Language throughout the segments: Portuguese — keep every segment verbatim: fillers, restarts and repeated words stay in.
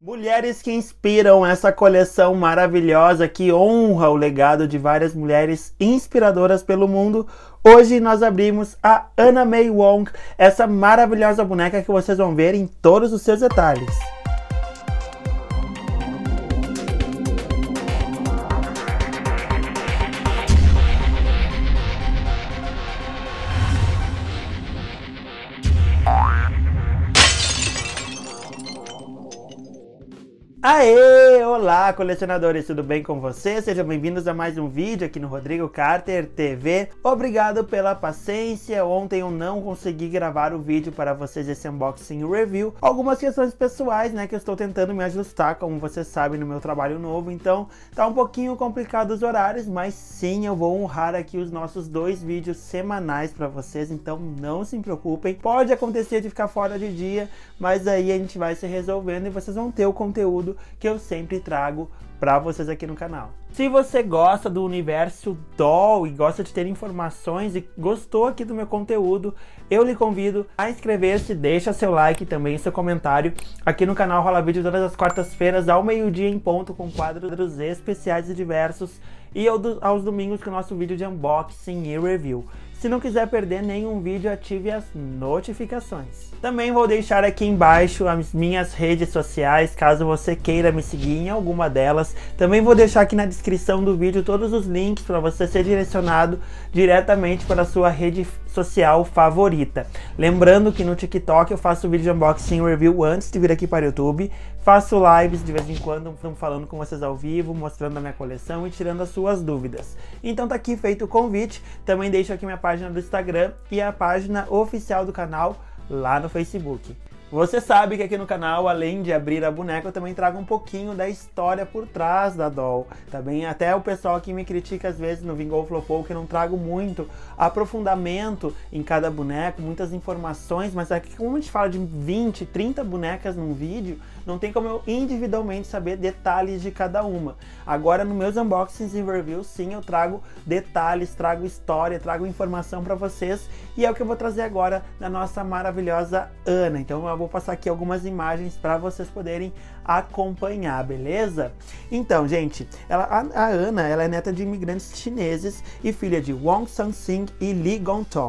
Mulheres que inspiram, essa coleção maravilhosa que honra o legado de várias mulheres inspiradoras pelo mundo. Hoje nós abrimos a Anna May Wong, essa maravilhosa boneca que vocês vão ver em todos os seus detalhes. Aê! Olá, colecionadores, tudo bem com vocês? Sejam bem-vindos a mais um vídeo aqui no Rodrigo Carter T V. Obrigado pela paciência. Ontem eu não consegui gravar o vídeo para vocês, esse unboxing review. Algumas questões pessoais, né, que eu estou tentando me ajustar, como vocês sabem, no meu trabalho novo. Então, tá um pouquinho complicado os horários, mas sim, eu vou honrar aqui os nossos dois vídeos semanais para vocês. Então, não se preocupem. Pode acontecer de ficar fora de dia, mas aí a gente vai se resolvendo e vocês vão ter o conteúdo que eu sempre trago para vocês aqui no canal. Se você gosta do universo doll e gosta de ter informações e gostou aqui do meu conteúdo, eu lhe convido a inscrever-se, deixa seu like e também seu comentário. Aqui no canal rola vídeo todas as quartas-feiras ao meio-dia em ponto com quadros especiais e diversos, e aos domingos com o nosso vídeo de unboxing e review. Se não quiser perder nenhum vídeo, ative as notificações. Também vou deixar aqui embaixo as minhas redes sociais, caso você queira me seguir em alguma delas. Também vou deixar aqui na descrição do vídeo todos os links para você ser direcionado diretamente para a sua rede social favorita. Lembrando que no TikTok eu faço vídeo de unboxing e review antes de vir aqui para o YouTube. Faço lives de vez em quando, falando com vocês ao vivo, mostrando a minha coleção e tirando as suas dúvidas. Então tá aqui feito o convite. Também deixo aqui minha página do Instagram e a página oficial do canal lá no Facebook. Você sabe que aqui no canal, além de abrir a boneca, eu também trago um pouquinho da história por trás da doll, tá bem? Até o pessoal aqui me critica às vezes no Vingou Flopou que eu não trago muito aprofundamento em cada boneco, muitas informações, mas aqui como a gente fala de vinte, trinta bonecas num vídeo, não tem como eu individualmente saber detalhes de cada uma. Agora, nos meus unboxings e reviews, sim, eu trago detalhes, trago história, trago informação para vocês, e é o que eu vou trazer agora da nossa maravilhosa Anna. Então eu vou passar aqui algumas imagens para vocês poderem acompanhar, beleza? Então, gente, ela, a, a Anna, ela é neta de imigrantes chineses e filha de Wong Sang-sing e Li Gongtong.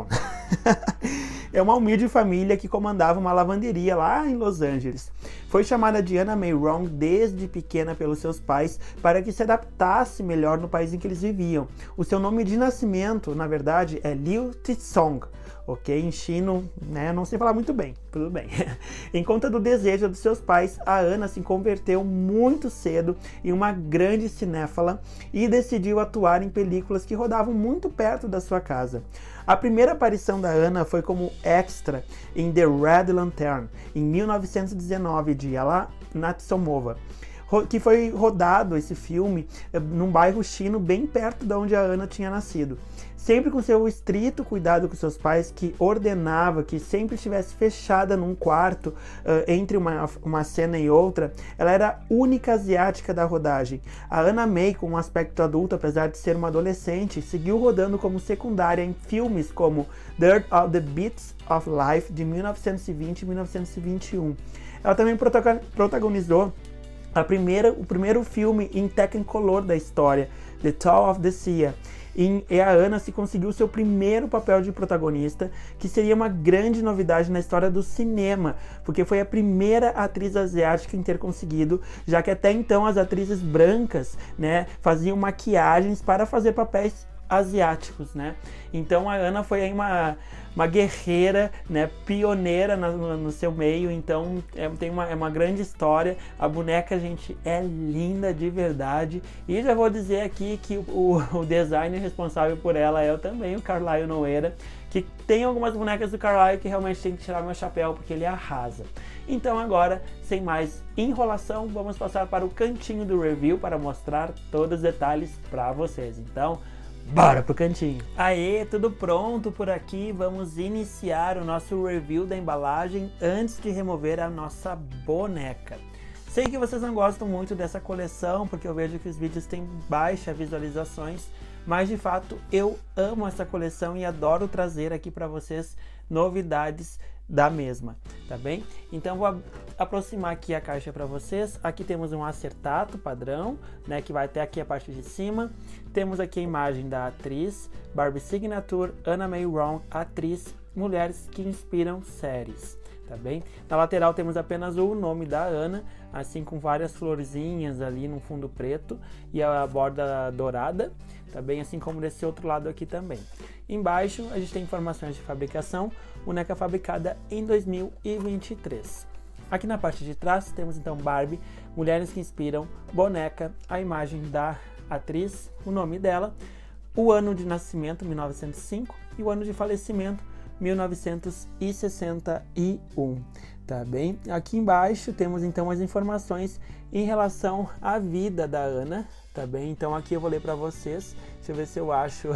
É uma humilde família que comandava uma lavanderia lá em Los Angeles. Foi chamada de Anna May Wong desde pequena pelos seus pais para que se adaptasse melhor no país em que eles viviam. O seu nome de nascimento, na verdade, é Liu Tizong. Ok, em chino, né, não sei falar muito bem, tudo bem. Em conta do desejo dos seus pais, a Anna se converteu muito cedo em uma grande cinéfala e decidiu atuar em películas que rodavam muito perto da sua casa. A primeira aparição da Anna foi como extra em The Red Lantern, em mil novecentos e dezenove, de Ela Natsumova, que foi rodado esse filme num bairro chino bem perto de onde a Anna tinha nascido. Sempre com seu estrito cuidado com seus pais, que ordenava que sempre estivesse fechada num quarto uh, entre uma, uma cena e outra, ela era a única asiática da rodagem. A Anna May, com um aspecto adulto, apesar de ser uma adolescente, seguiu rodando como secundária em filmes como Dirt of the Beats of Life, de mil novecentos e vinte e mil novecentos e vinte e um. Ela também protagonizou a primeira, o primeiro filme em Technicolor da história, The Tall of the Sea. E a Anna se conseguiu seu primeiro papel de protagonista, que seria uma grande novidade na história do cinema, porque foi a primeira atriz asiática em ter conseguido, já que até então as atrizes brancas, né, faziam maquiagens para fazer papéis asiáticos, né? Então a Anna foi aí uma, uma guerreira, né, pioneira no, no seu meio. Então é, tem uma, é uma grande história. A boneca, gente, é linda de verdade, e já vou dizer aqui que o, o designer responsável por ela é eu também, o Carlyle Nogueira, que tem algumas bonecas do Carlyle que realmente tem que tirar meu chapéu, porque ele arrasa. Então agora, sem mais enrolação, vamos passar para o cantinho do review para mostrar todos os detalhes para vocês. Então bora pro cantinho. Aê, tudo pronto por aqui. Vamos iniciar o nosso review da embalagem antes de remover a nossa boneca. Sei que vocês não gostam muito dessa coleção, porque eu vejo que os vídeos têm baixa visualizações, mas de fato eu amo essa coleção e adoro trazer aqui para vocês novidades da mesma, tá bem? Então vou aproximar aqui a caixa para vocês. Aqui temos um acertato padrão, né, que vai até aqui a parte de cima. Temos aqui a imagem da atriz Barbie Signature, Anna May Wong, atriz, mulheres que inspiram séries, tá bem? Na lateral temos apenas o nome da Ana, assim com várias florzinhas ali no fundo preto e a borda dourada, tá bem? Assim como desse outro lado aqui também. Embaixo a gente tem informações de fabricação, boneca fabricada em dois mil e vinte e três. Aqui na parte de trás temos então Barbie, mulheres que inspiram, boneca, a imagem da atriz, o nome dela, o ano de nascimento, mil novecentos e cinco, e o ano de falecimento, mil novecentos e sessenta e um, tá bem? Aqui embaixo temos então as informações em relação à vida da Ana, tá bem? Então aqui eu vou ler para vocês, deixa eu ver se eu acho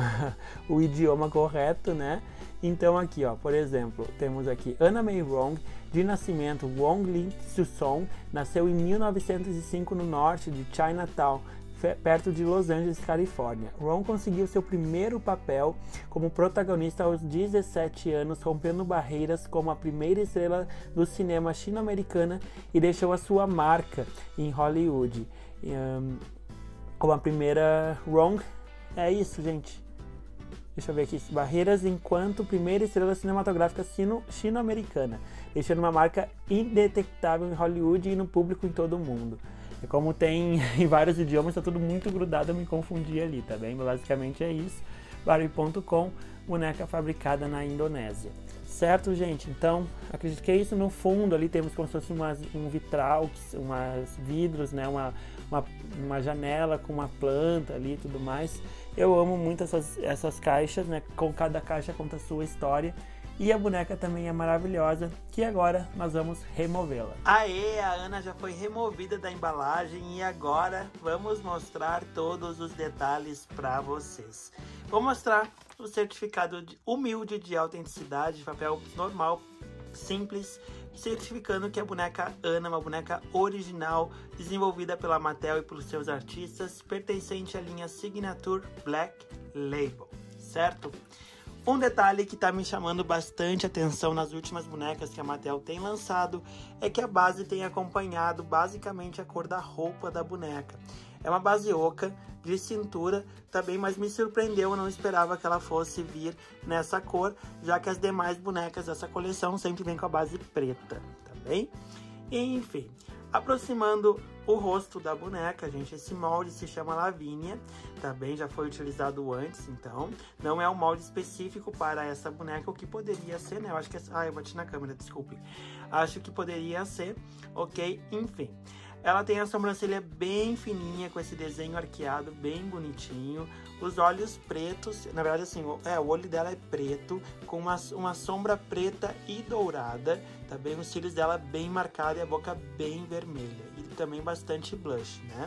o idioma correto, né? Então aqui, ó, por exemplo, temos aqui Anna May Wong, de nascimento Wong Lin Susong, nasceu em mil novecentos e cinco no norte de Chinatown, perto de Los Angeles, Califórnia. Wong conseguiu seu primeiro papel como protagonista aos dezessete anos, rompendo barreiras como a primeira estrela do cinema chino-americana e deixou a sua marca em Hollywood. Um, como a primeira Wong, é isso, gente. Deixa eu ver aqui, barreiras enquanto primeira estrela cinematográfica chino-americana, deixando uma marca indetectável em Hollywood e no público em todo o mundo. E como tem em vários idiomas, tá tudo muito grudado, eu me confundi ali, tá bem? Basicamente é isso. Barbie ponto com, boneca fabricada na Indonésia. Certo, gente? Então, acredito que é isso. No fundo ali temos como se fosse umas, um vitral, umas vidros, né? Uma, uma, uma janela com uma planta ali e tudo mais. Eu amo muito essas, essas caixas, né? Com cada caixa conta a sua história. E a boneca também é maravilhosa, que agora nós vamos removê-la. Aê, a Ana já foi removida da embalagem e agora vamos mostrar todos os detalhes para vocês. Vou mostrar o certificado humilde de autenticidade, de papel normal, simples, certificando que a boneca Ana é uma boneca original, desenvolvida pela Mattel e pelos seus artistas, pertencente à linha Signature Black Label, certo? Um detalhe que está me chamando bastante atenção nas últimas bonecas que a Mattel tem lançado é que a base tem acompanhado basicamente a cor da roupa da boneca. É uma base oca de cintura também, mas me surpreendeu, eu não esperava que ela fosse vir nessa cor, já que as demais bonecas dessa coleção sempre vêm com a base preta, tá bem? Enfim, aproximando o rosto da boneca, gente, esse molde se chama Lavínia, tá bem? Já foi utilizado antes, então, não é um molde específico para essa boneca, o que poderia ser, né? Eu acho que... É... Ah, eu bati na câmera, desculpe. Acho que poderia ser, ok? Enfim. Ela tem a sobrancelha bem fininha, com esse desenho arqueado, bem bonitinho. Os olhos pretos, na verdade assim, é, o olho dela é preto, com uma, uma sombra preta e dourada, tá bem? Os cílios dela bem marcados e a boca bem vermelha. E também bastante blush, né?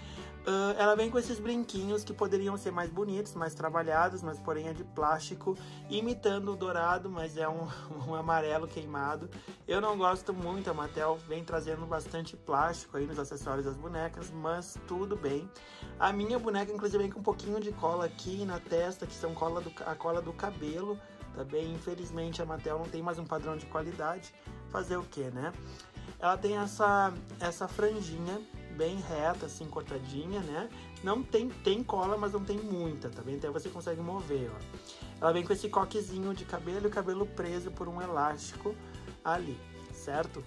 Uh, ela vem com esses brinquinhos que poderiam ser mais bonitos, mais trabalhados, mas porém é de plástico, imitando o dourado, mas é um, um amarelo queimado. Eu não gosto muito, a Mattel vem trazendo bastante plástico aí nos acessórios das bonecas, mas tudo bem. A minha boneca, inclusive, vem com um pouquinho de cola aqui na testa, que são cola do, a cola do cabelo, tá bem? Infelizmente a Mattel não tem mais um padrão de qualidade, fazer o que, né? Ela tem essa, essa franjinha bem reta, assim, cortadinha, né? Não tem, tem cola, mas não tem muita, tá bem? Então você consegue mover, ó. Ela vem com esse coquezinho de cabelo e o cabelo preso por um elástico ali, certo?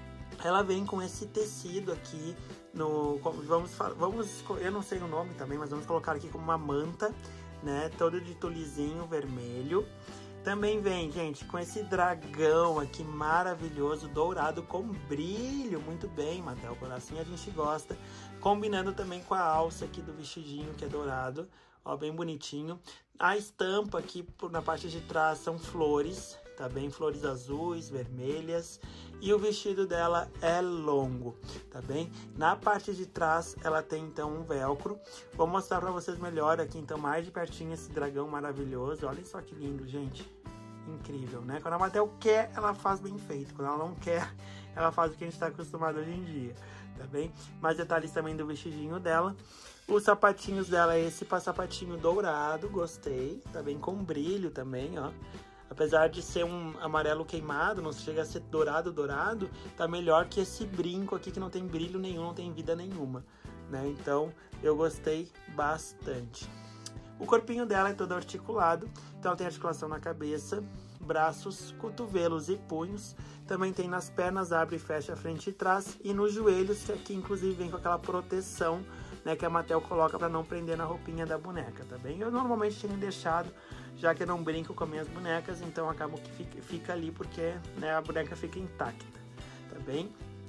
Ela vem com esse tecido aqui, no, vamos, vamos, eu não sei o nome também, mas vamos colocar aqui como uma manta, né? Todo de tulizinho vermelho. Também vem, gente, com esse dragão aqui maravilhoso, dourado, com brilho, muito bem, Mattel, assim a gente gosta. Combinando também com a alça aqui do vestidinho, que é dourado, ó, bem bonitinho. A estampa aqui na parte de trás são flores, tá bem? Flores azuis, vermelhas. E o vestido dela é longo, tá bem? Na parte de trás ela tem então um velcro. Vou mostrar pra vocês melhor aqui então mais de pertinho esse dragão maravilhoso. Olha só que lindo, gente. Incrível, né? Quando a Mattel quer, ela faz bem feito. Quando ela não quer, ela faz o que a gente tá acostumado hoje em dia, tá bem? Mais detalhes também do vestidinho dela. Os sapatinhos dela é esse sapatinho dourado, gostei, tá bem? Com brilho também, ó. Apesar de ser um amarelo queimado, não chega a ser dourado, dourado, tá melhor que esse brinco aqui que não tem brilho nenhum, não tem vida nenhuma, né? Então, eu gostei bastante. O corpinho dela é todo articulado, então ela tem articulação na cabeça, braços, cotovelos e punhos. Também tem nas pernas, abre e fecha frente e trás. E nos joelhos, que aqui inclusive vem com aquela proteção, né, que a Mattel coloca para não prender na roupinha da boneca, tá bem? Eu normalmente tenho deixado, já que eu não brinco com as minhas bonecas, então acabo que fica, fica ali porque, né, a boneca fica intacta, tá bem?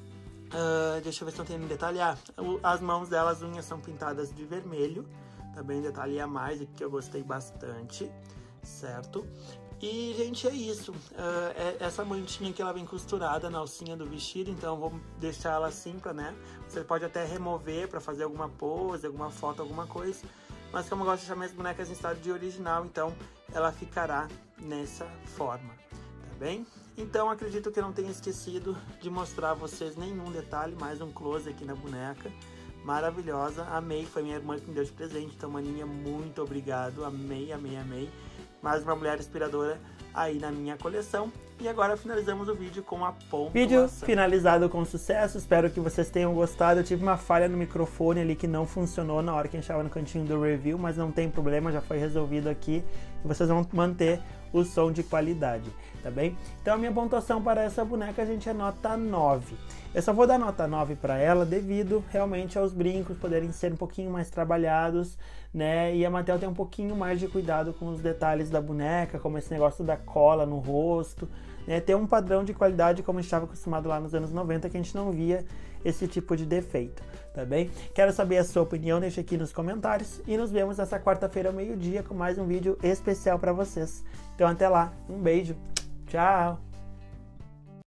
Uh, deixa eu ver se não tem um detalhe. Ah, as mãos dela, as unhas são pintadas de vermelho, tá bem? Detalhe a mais, que eu gostei bastante, certo? E, gente, é isso. Uh, é essa mantinha que ela vem costurada na alcinha do vestido, então vou deixar ela assim pra, né? Você pode até remover pra fazer alguma pose, alguma foto, alguma coisa. Mas como eu gosto de deixar minhas bonecas em estado de original, então ela ficará nessa forma, tá bem? Então, acredito que eu não tenha esquecido de mostrar a vocês nenhum detalhe, mais um close aqui na boneca. Maravilhosa, amei, foi minha irmã que me deu de presente, então, maninha, muito obrigado, amei, amei, amei. Mais uma mulher inspiradora aí na minha coleção. E agora finalizamos o vídeo com a pontuação. Vídeo finalizado com sucesso, espero que vocês tenham gostado. Eu tive uma falha no microfone ali que não funcionou na hora que a gente estava no cantinho do review, mas não tem problema, já foi resolvido aqui. E vocês vão manter o som de qualidade, tá bem? Então a minha pontuação para essa boneca, a gente é nota nove. Eu só vou dar nota nove para ela devido realmente aos brincos poderem ser um pouquinho mais trabalhados, né? E a Mattel tem um pouquinho mais de cuidado com os detalhes da boneca, como esse negócio da cola no rosto, né? Tem um padrão de qualidade como a gente estava acostumado lá nos anos noventa, que a gente não via esse tipo de defeito, tá bem? Quero saber a sua opinião, deixa aqui nos comentários e nos vemos nessa quarta-feira ao meio-dia com mais um vídeo especial para vocês. Então até lá, um beijo, tchau!